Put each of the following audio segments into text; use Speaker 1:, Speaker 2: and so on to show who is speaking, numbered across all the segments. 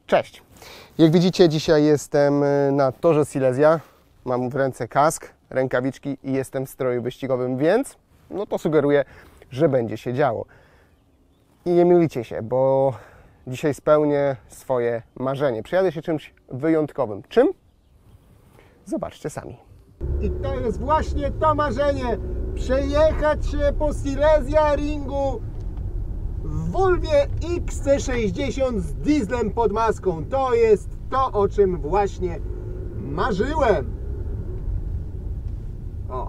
Speaker 1: Cześć! Jak widzicie, dzisiaj jestem na torze Silesia. Mam w ręce kask, rękawiczki i jestem w stroju wyścigowym, więc no to sugeruję, że będzie się działo. I nie mylicie się, bo dzisiaj spełnię swoje marzenie. Przyjadę się czymś wyjątkowym. Czym? Zobaczcie sami. I to jest właśnie to marzenie. Przejechać się po Silesia Ringu w Volvie XC60 z dieslem pod maską. To jest to, o czym właśnie marzyłem. O.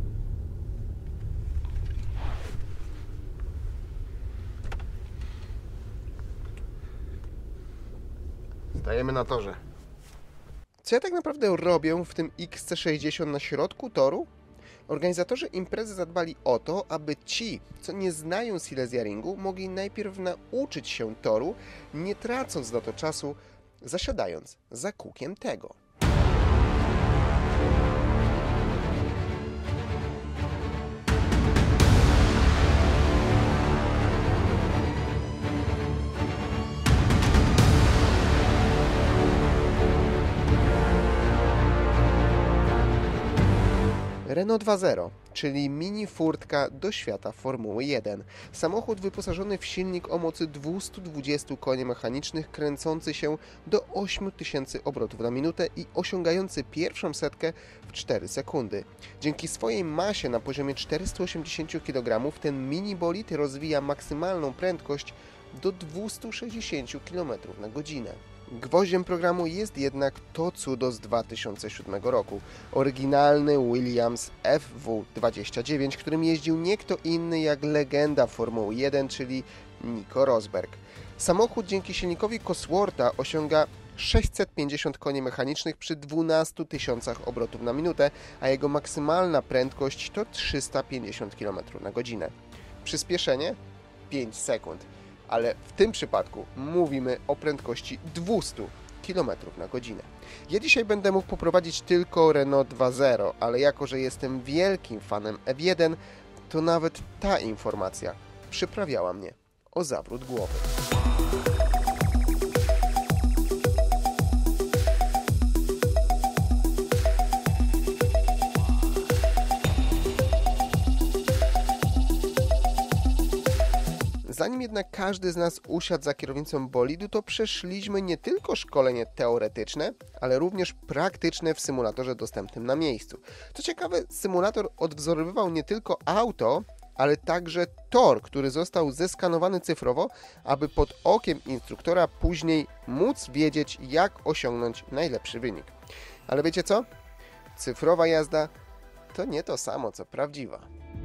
Speaker 1: Stajemy na torze. Co ja tak naprawdę robię w tym XC60 na środku toru? Organizatorzy imprezy zadbali o to, aby ci, co nie znają Silesia Ringu, mogli najpierw nauczyć się toru, nie tracąc na to czasu, zasiadając za kółkiem tego. Renault 2.0, czyli mini furtka do świata Formuły 1. Samochód wyposażony w silnik o mocy 220 koni mechanicznych, kręcący się do 8000 obrotów na minutę i osiągający pierwszą setkę w 4 sekundy. Dzięki swojej masie na poziomie 480 kg ten mini bolid rozwija maksymalną prędkość do 260 km na godzinę. Gwoździem programu jest jednak to cudo z 2007 roku. Oryginalny Williams FW29, którym jeździł nie kto inny jak legenda Formuły 1, czyli Nico Rosberg. Samochód dzięki silnikowi Coswortha osiąga 650 koni mechanicznych przy 12 000 obrotów na minutę, a jego maksymalna prędkość to 350 km na godzinę. Przyspieszenie 5 sekund. Ale w tym przypadku mówimy o prędkości 200 km na godzinę. Ja dzisiaj będę mógł poprowadzić tylko Renault 2.0, ale jako że jestem wielkim fanem F1, to nawet ta informacja przyprawiała mnie o zawrót głowy. Zanim jednak każdy z nas usiadł za kierownicą bolidu, to przeszliśmy nie tylko szkolenie teoretyczne, ale również praktyczne w symulatorze dostępnym na miejscu. Co ciekawe, symulator odwzorowywał nie tylko auto, ale także tor, który został zeskanowany cyfrowo, aby pod okiem instruktora później móc wiedzieć, jak osiągnąć najlepszy wynik. Ale wiecie co? Cyfrowa jazda to nie to samo, co prawdziwa.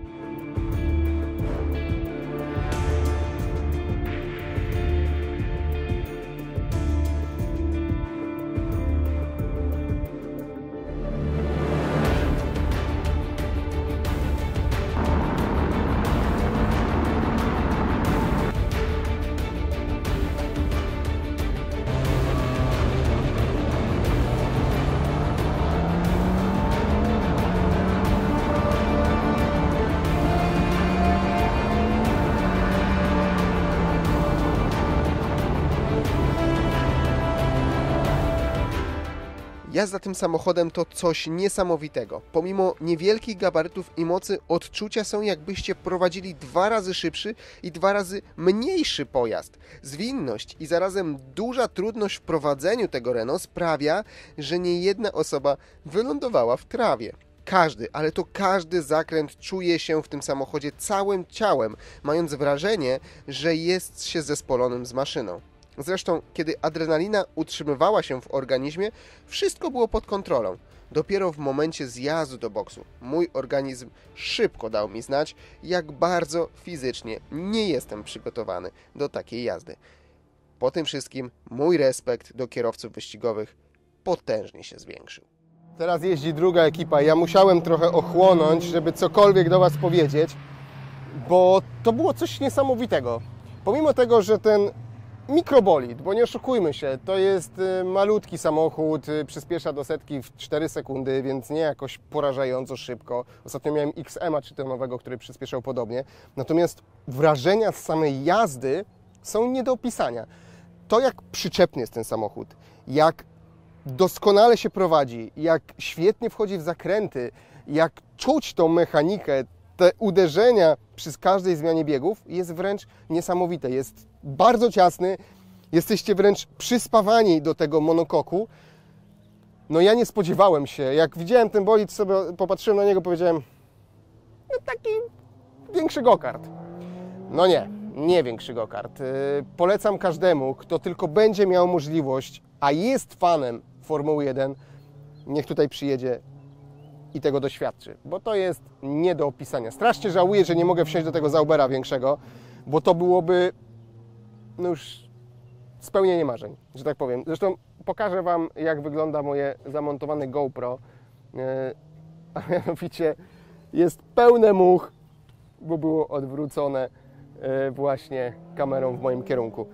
Speaker 1: Jazda tym samochodem to coś niesamowitego. Pomimo niewielkich gabarytów i mocy, odczucia są, jakbyście prowadzili 2 razy szybszy i 2 razy mniejszy pojazd. Zwinność i zarazem duża trudność w prowadzeniu tego Renault sprawia, że niejedna osoba wylądowała w trawie. Każdy, ale to każdy zakręt czuje się w tym samochodzie całym ciałem, mając wrażenie, że jest się zespolonym z maszyną. Zresztą, kiedy adrenalina utrzymywała się w organizmie, wszystko było pod kontrolą. Dopiero w momencie zjazdu do boksu mój organizm szybko dał mi znać, jak bardzo fizycznie nie jestem przygotowany do takiej jazdy. Po tym wszystkim mój respekt do kierowców wyścigowych potężnie się zwiększył. Teraz jeździ druga ekipa. Ja musiałem trochę ochłonąć, żeby cokolwiek do Was powiedzieć, bo to było coś niesamowitego. Pomimo tego, że ten mikrobolid, bo nie oszukujmy się, to jest malutki samochód, przyspiesza do setki w 4 sekundy, więc nie jakoś porażająco szybko. Ostatnio miałem XM-a 3-tonowego, który przyspieszał podobnie. Natomiast wrażenia z samej jazdy są nie do opisania. to, jak przyczepny jest ten samochód, jak doskonale się prowadzi, jak świetnie wchodzi w zakręty, jak czuć tą mechanikę, te uderzenia przy każdej zmianie biegów, jest wręcz niesamowite. Jest bardzo ciasny, jesteście wręcz przyspawani do tego monokoku. No ja nie spodziewałem się, jak widziałem ten bolid, sobie popatrzyłem na niego, powiedziałem, no taki większy go-kart. No nie większy go-kart. Polecam każdemu, kto tylko będzie miał możliwość, a jest fanem Formuły 1, niech tutaj przyjedzie i tego doświadczy, bo to jest nie do opisania. Strasznie żałuję, że nie mogę wsiąść do tego Zaubera większego, bo to byłoby no już spełnienie marzeń, że tak powiem. Zresztą pokażę Wam, jak wygląda moje zamontowane GoPro, a mianowicie jest pełne much, bo było odwrócone właśnie kamerą w moim kierunku.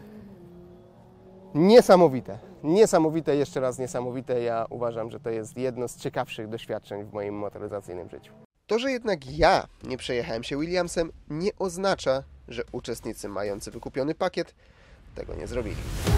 Speaker 1: Niesamowite, jeszcze raz niesamowite. Ja uważam, że to jest jedno z ciekawszych doświadczeń w moim motoryzacyjnym życiu. To, że jednak ja nie przejechałem się Williamsem, nie oznacza, że uczestnicy mający wykupiony pakiet tego nie zrobili.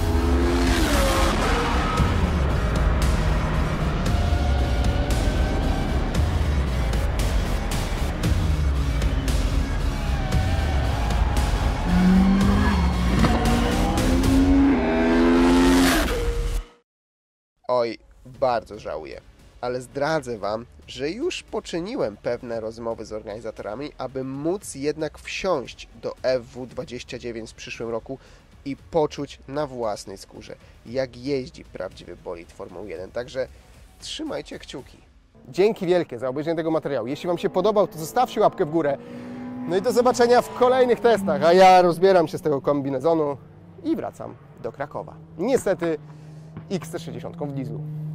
Speaker 1: Oj, bardzo żałuję, ale zdradzę Wam, że już poczyniłem pewne rozmowy z organizatorami, aby móc jednak wsiąść do FW29 w przyszłym roku i poczuć na własnej skórze, jak jeździ prawdziwy bolid Formuły 1. Także trzymajcie kciuki. Dzięki wielkie za obejrzenie tego materiału. Jeśli Wam się podobał, to zostawcie łapkę w górę. No i do zobaczenia w kolejnych testach, a ja rozbieram się z tego kombinezonu i wracam do Krakowa. Niestety XC60 w dieslu.